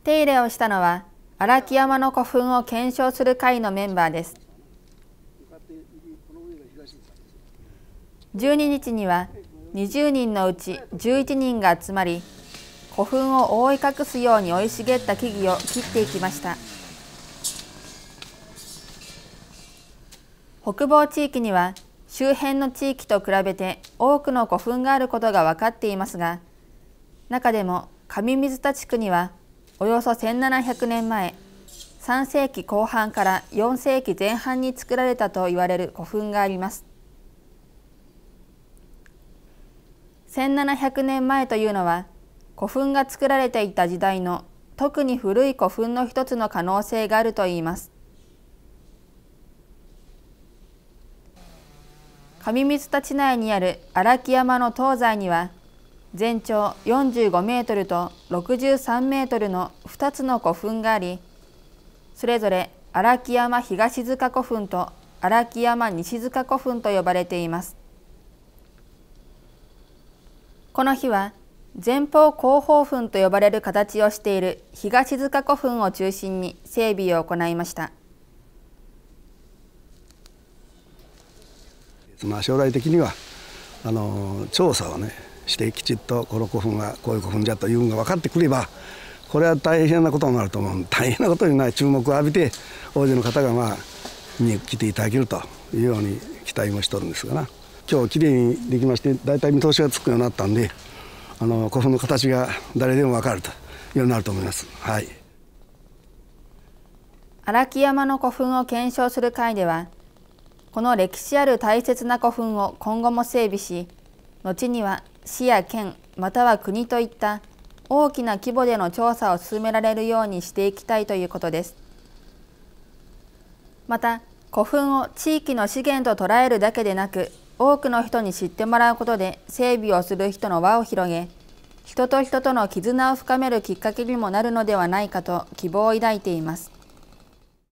手入れをしたのは荒木山の古墳を検証する会のメンバーです。12日には20人のうち11人が集まり、古墳を覆い隠すように生い茂った木々を切っていきました。北房地域には周辺の地域と比べて多くの古墳があることが分かっていますが、中でも上水田地区にはおよそ1700年前、3世紀後半から4世紀前半に作られたと言われる古墳があります。1700年前というのは、古墳が作られていた時代の特に古い古墳の一つの可能性があるといいます。上水田地内にある荒木山の東西には、全長45メートルと63メートルの2つの古墳があり、それぞれ荒木山東塚古墳と荒木山西塚古墳と呼ばれています。この日は前方後方墳と呼ばれる形をしている東塚古墳を中心に整備を行いました。 将来的には調査をねしてきちっとこの古墳はこういう古墳じゃというのが分かってくれば、これは大変なことになると思う。大変なことになる注目を浴びて大勢の方が見に来ていただけるというように期待もしておるんですがな。今日きれいにできまして、だいたい見通しがつくようになったんで、古墳の形が誰でも分かるというようになると思います。はい。 荒木山の古墳を検証する会では、この歴史ある大切な古墳を今後も整備し、後には市や県または国といった大きな規模での調査を進められるようにしていきたいということです。また、古墳を地域の資源と捉えるだけでなく、多くの人に知ってもらうことで整備をする人の輪を広げ、人と人との絆を深めるきっかけにもなるのではないかと希望を抱いています。